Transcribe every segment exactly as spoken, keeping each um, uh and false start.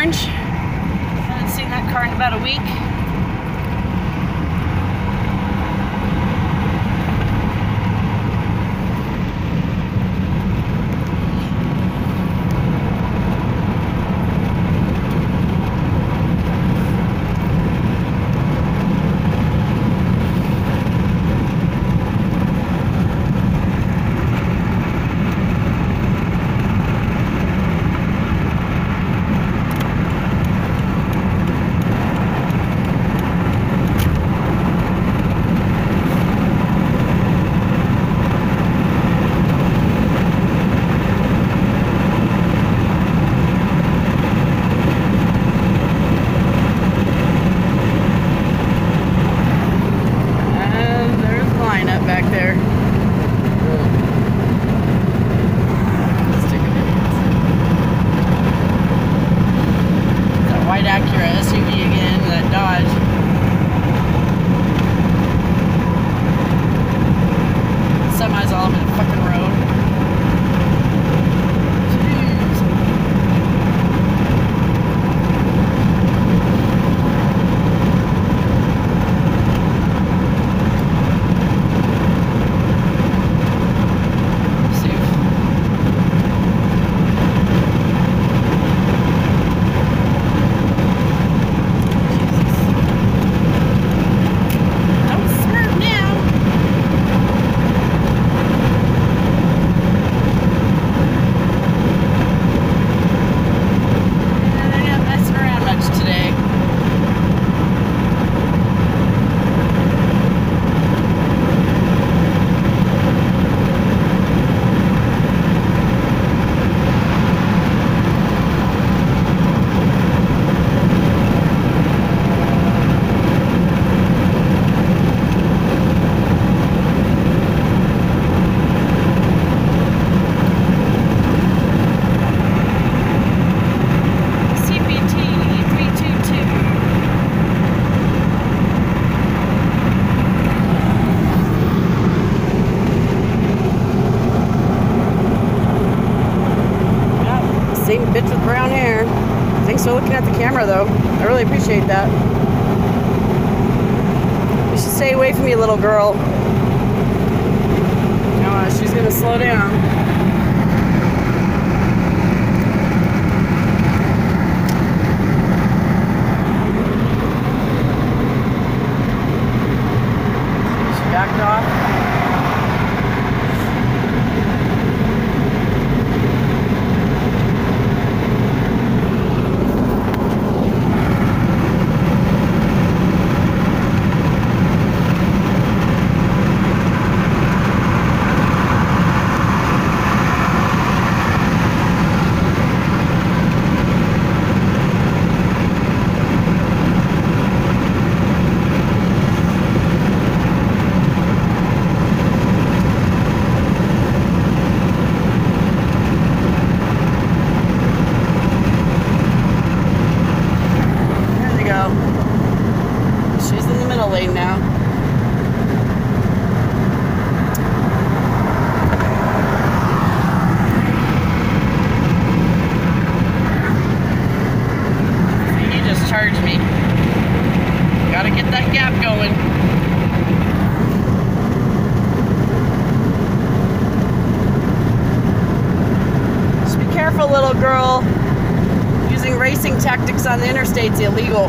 orange. I haven't seen that car in about a week. Bitch with brown hair. Thanks for looking at the camera though. I really appreciate that. You should stay away from me, little girl. No, uh, she's gonna slow down. Backed off. Lane now. He just charged me. Gotta get that gap going. Just be careful, little girl. Using racing tactics on the interstate's illegal.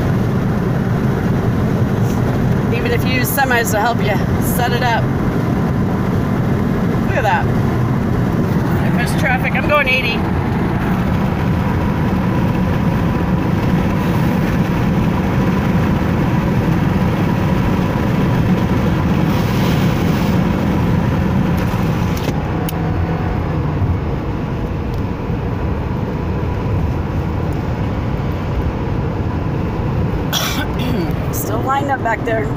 Even if you use semis to help you set it up. Look at that. I missed traffic. I'm going eighty. Still lined up back there.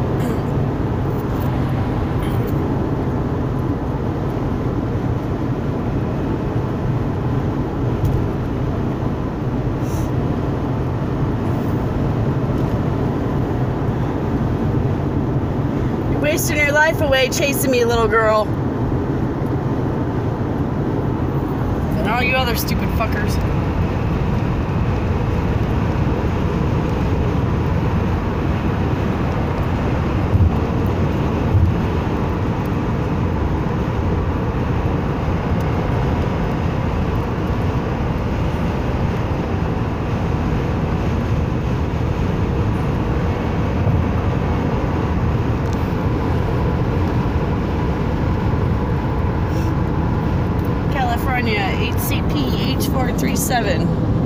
Wasting your life away chasing me, little girl. And all you other stupid fuckers. four three seven.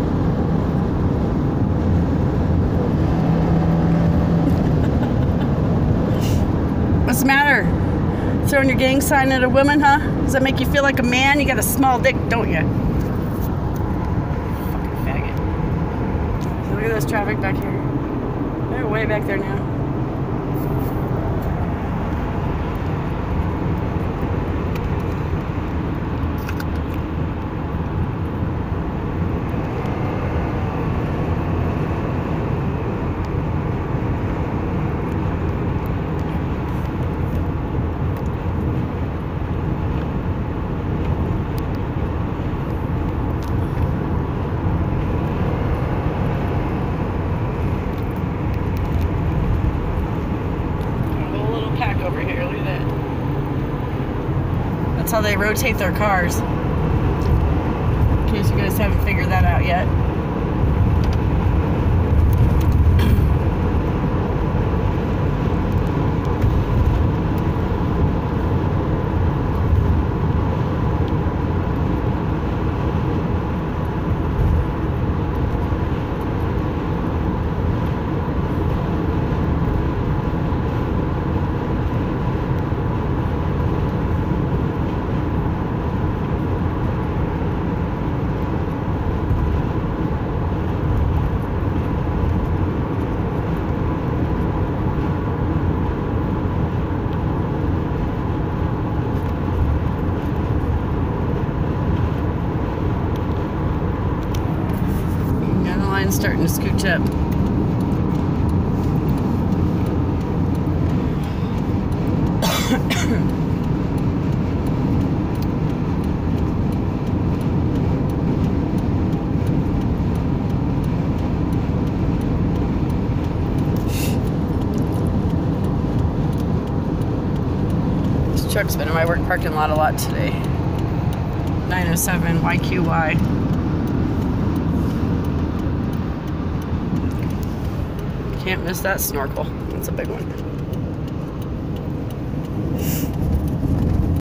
What's the matter? Throwing your gang sign at a woman, huh? Does that make you feel like a man? You got a small dick, don't you? Fucking faggot. So look at this traffic back here. They're way back there now. Over here, look at that. That's how they rotate their cars. In case you guys haven't figured that out yet. Starting to scooch up. This truck's been in my work parking lot a lot today. nine oh seven Y Q Y. Can't miss that snorkel. That's a big one.